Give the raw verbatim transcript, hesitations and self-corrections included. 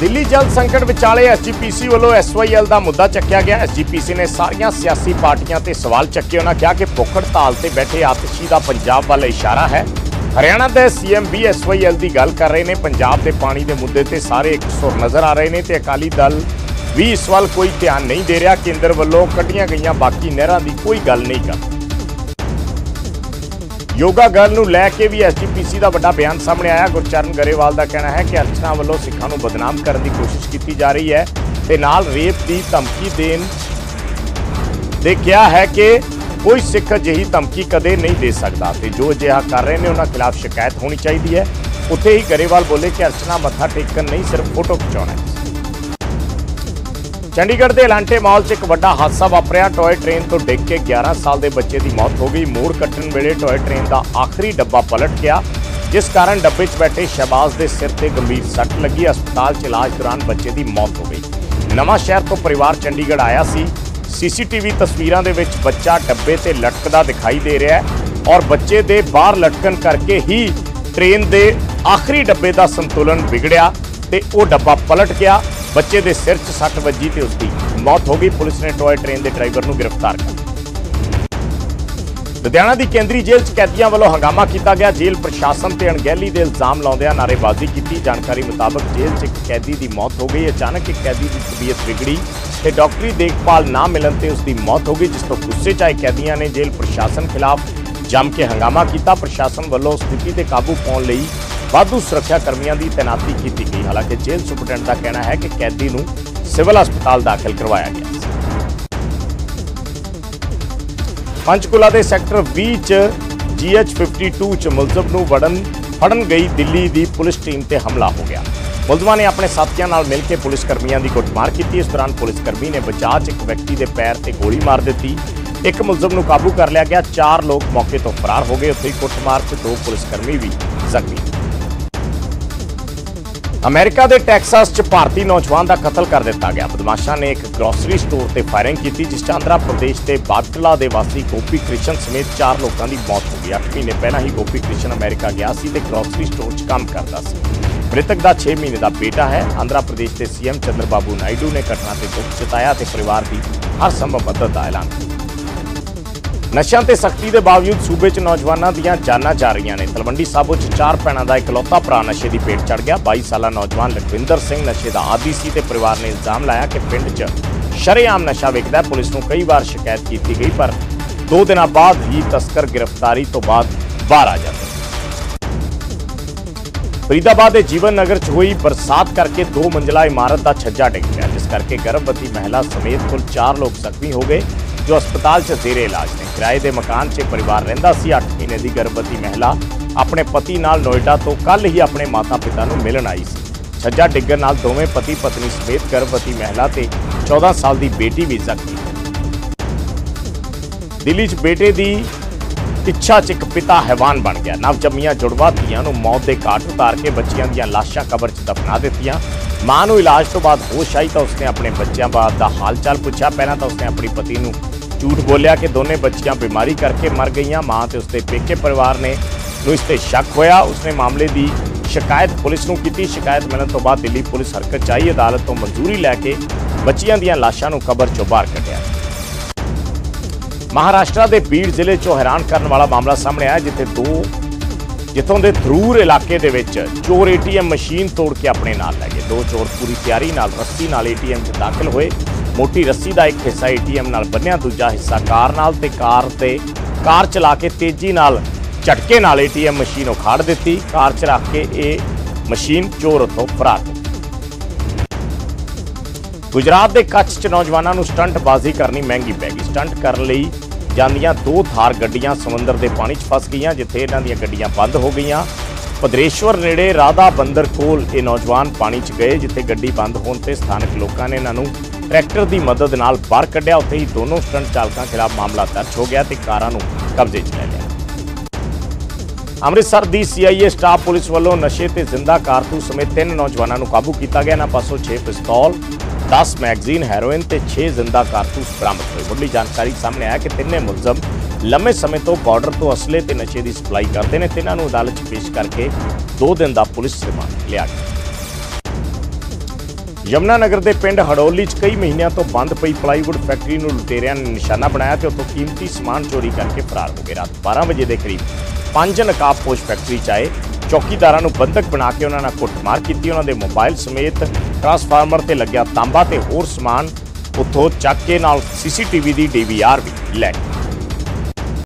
दिल्ली जल संकट विचाले S G P C वालों एस वाई एल का मुद्दा चक्या गया। एस जी पी सी ने सारिया सियासी पार्टियां ते सवाल चक्के। उन्होंने कहा कि भुख हड़ताल से बैठे आतिशी का पंजाब वाल इशारा है। हरियाणा के सी एम भी एस वाई एल की गल कर रहे हैं। पंजाब के पानी के मुद्दे ते सारे एक सुर नज़र आ रहे हैं तो अकाली दल भी इस वाल कोई ध्यान नहीं दे रहा। केंद्र वालों कढ़िया गई बाकी नहरों की कोई गल नहीं करता। योगा गर्ल नूं लैके भी एस जी पी सी का बड़ा बयान सामने आया। गुरचरण गरेवाल का कहना है कि अर्चना वालों सिखां नूं बदनाम करने की कोशिश की जा रही है ते नाल रेप की धमकी देन दे कहा है कि कोई सिख अजिही धमकी कदे नहीं दे सकता ते जो अजिहा कर रहे हैं उन्होंने खिलाफ शिकायत होनी चाहिए है। उत्थे ही गरेवाल बोले कि अर्चना मत्था टेकन नहीं सिर्फ फोटो खिचाउणा है। चंडीगढ़ के एलांटे मॉल च एक बड़ा हादसा वापरिया। टॉय ट्रेन तो डिग के ग्यारह साल के बच्चे की मौत हो गई। मोड़ कट्टन वेले टॉय ट्रेन का आखिरी डब्बा पलट गया जिस कारण डब्बे च बैठे शहबाज के सिर से गंभीर सट लगी। अस्पताल च इलाज दौरान बच्चे की मौत हो गई। नवां शहर तो परिवार चंडीगढ़ आया सी। सी सी टी वी तस्वीरों के विच बच्चा डब्बे से लटकदा दिखाई दे रहा है और बच्चे के बाहर लटकन करके ही ट्रेन के आखिरी डब्बे का संतुलन बिगड़िया ते वो डब्बा पलट गया। बच्चे के सिर च सट वजी तो उसकी मौत हो गई। पुलिस ने टॉय ट्रेन के ड्राइवर को गिरफ्तार कर लुधियाना की केंद्रीय जेल च कैदियों वालों हंगामा किया गया। जेल प्रशासन से अणगहली के इल्जाम लाउंदियां नारेबाजी की। जानकारी मुताबक जेल च एक कैदी की मौत हो गई। अचानक एक कैदी की तबीयत बिगड़ी तो डॉक्टरी देखभाल ना मिलन से उसकी मौत हो गई जिस तो गुस्से च आए कैदियों ने जेल प्रशासन खिलाफ जम के हंगामा किया। प्रशासन वालों स्थिति पर काबू पाने लई वाधू सुरक्षा कर्मियों की तैनाती की गई। हालांकि जेल सुपरडेंट का कहना है कि कैदी नूं सिविल अस्पताल दाखिल करवाया गया। पंचकुला के सैक्टर बीस च जी एच फिफ्टी टू च मुलजम नूं वड़न फड़न गई दिल्ली की पुलिस टीम से हमला हो गया। मुलजमान ने अपने साथियों नाल मिलकर पुलिस कर्मियों की कुटमार की। इस दौरान पुलिसकर्मी ने बचाव च एक व्यक्ति के पैर से गोली मार दी। एक मुलजम नूं काबू कर लिया गया। चार लोग मौके तो फरार हो गए। उत्थे ही कुटमार च दो पुलिसकर्मी भी जख्मी। अमेरिका के टैक्सास च भारतीय नौजवान का कतल कर दिता गया। बदमाशा ने एक ग्रोसरी स्टोर से फायरिंग की जिस आंध्रा प्रदेश के बाटला के वासी गोपी कृष्ण समेत चार लोगों की मौत हो गई। अठ महीने पहला ही गोपी कृष्ण अमेरिका गया सी ते ग्रोसरी स्टोर च काम करता सी। मृतक का छे महीने का बेटा है। आंध्रा प्रदेश के सी एम चंद्रबाबू नायडू ने घटना से दुख जताया तो परिवार की हर संभव मदद का ऐलान किया। नशा ते सख्ती के बावजूद सूबे च नौजवानों दीयां जानां जा रही ने। तलवंडी साबो च चार भैणों का इकलौता भरा नशे की पेट चढ़ गया। बाईस साल नौजवान लखविंदर सिंह नशे का आदी सी ते परिवार ने इल्जाम लाया कि पिंड च शरेआम नशा विकदा है। पुलिस को कई बार शिकायत की गई पर दो दिन बाद ही तस्कर गिरफ्तारी तो बाद बाहर आ जाते। फरीदाबाद के जीवन नगर च हुई बरसात करके दो मंजिला इमारत का छज्जा डिग गया जिस करके गर्भवती महिला समेत कुल चार लोग जख्मी हो गए जो अस्पताल च जेरे इलाज ने। किराए के मकान च परिवार रहिंदा सी। अठ महीने की गर्भवती महिला अपने पति नाल नोएडा तो कल ही अपने माता पिता नूं मिलन आई सी। छज्जा डिग्गण नाल दोवें पति पत्नी समेत गर्भवती महिला ते चौदह साल की बेटी भी जख्मी। दिल्ली च बेटे की इच्छा च एक पिता हैवान बन गया। नवजम्मियां जुड़वा धीआं नूं मौत के घाट उतार के बच्चियां दीआं लाशां कबर च दफना दित्तियां। मां नूं इलाज तो बाद होश आई तो उसने अपने बच्चों बाद का हाल चाल पूछा। पहला तो उसने अपनी पति नूं झूठ बोलिया कि दोनों बच्चियां बीमारी करके मर गई। मां ते उसके पेके परिवार ने नूं इस ते शक होया। उसने मामले की शिकायत पुलिस नूं की। शिकायत मिलने तो बाद दिल्ली पुलिस हरकत आई। अदालत तो मंजूरी लैके बच्चियां दीआं लाशां नूं कबर चों बाहर कढिया। महाराष्ट्र के बीड़ जिले चों हैरान करने वाला मामला सामने आया जिथे दो जितों के थरूर इलाके दे विच चोर ए टी एम मशीन तोड़ के अपने नाल लै गए। दो चोर पूरी तैयारी नाल रस्सी नाल ए टी एम च दाखिल होए। मोटी रस्सी का एक हिस्सा ए टी एम नाल बन्निया, दूजा हिस्सा कार नाल ते कार ते कार चला के तेजी नाल झटके नाल ए टी एम मशीन उखाड़ दी। कार च रख के ये मशीन चोर उत्थों फरार हो। गुजरात के कच्छ च नौजवानों नूं स्टंटबाजी करनी महंगी पै गई। स्टंट करने लई जांदियां दो थार गड्डियां समुंदर के पानी च फस गईयां जिथे इन्हां दीयां गड्डियां बंद हो गईयां। भद्रेश्वर नेड़े राधा बंदर कोल ये नौजवान पानी च गए जिथे गड्डी बंद होने से स्थानक लोगों ने इन्हां नूं ट्रैक्टर की मदद नाल बाहर कढ़िया। उत्थे ही दोनों स्टंट चालकों खिलाफ मामला दर्ज हो गया तो कारां नूं कब्जे च लै लिया। अमृतसर की सी आई ए स्टाफ पुलिस वालों नशे ते जिंदा कारतूस समेत तीन नौजवानों को काबू किया गया। इन्हां पासों छे पिस्तौल, दस मैगजीन हैरोइन ते छे जिंदा कारतूस बरामद हुए। मुढ़ली जानकारी सामने आया कि तिन्ने मुलजम लंबे समय तो बॉर्डर तो असले ते नशे की सप्लाई करते हैं। तिन्हां नूं अदालत च पेश करके दो दिन का पुलिस रिमांड लिया गया। ਯਮੁਨਾਨਗਰ ਦੇ ਪਿੰਡ ਹੜੋਲੀ 'ਚ ਕਈ ਮਹੀਨਿਆਂ ਤੋਂ ਬੰਦ ਪਈ ਪਲਾਈਵੁੱਡ ਫੈਕਟਰੀ ਨੂੰ ਲੁਟੇਰਿਆਂ ਨੇ ਨਿਸ਼ਾਨਾ ਬਣਾਇਆ ਤੇ ਉੱਥੋਂ ਕੀਮਤੀ ਸਮਾਨ ਚੋਰੀ ਕਰਕੇ ਫਰਾਰ ਹੋ ਗਏ। ਰਾਤ ਬਾਰਾਂ ਵਜੇ ਦੇ ਕਰੀਬ ਪੰਜ ਨਕਾਬਪੋਸ਼ ਫੈਕਟਰੀ 'ਚ ਆਏ ਚੌਕੀਦਾਰਾਂ ਨੂੰ ਬੰਦਕ ਬਣਾ ਕੇ ਉਹਨਾਂ ਨਾਲ ਕੁੱਟਮਾਰ ਕੀਤੀ। ਉਹਨਾਂ ਦੇ ਮੋਬਾਈਲ ਸਮੇਤ ਟਰਾਂਸਫਾਰਮਰ ਤੇ ਲੱਗਿਆ ਤਾਂਬਾ ਤੇ ਹੋਰ ਸਮਾਨ ਉੱਥੋਂ ਚੱਕ ਕੇ ਨਾਲ ਸੀਸੀਟੀਵੀ ਦੀ ਡੀ ਵੀ ਆਰ ਵੀ ਲੈ ਗਏ।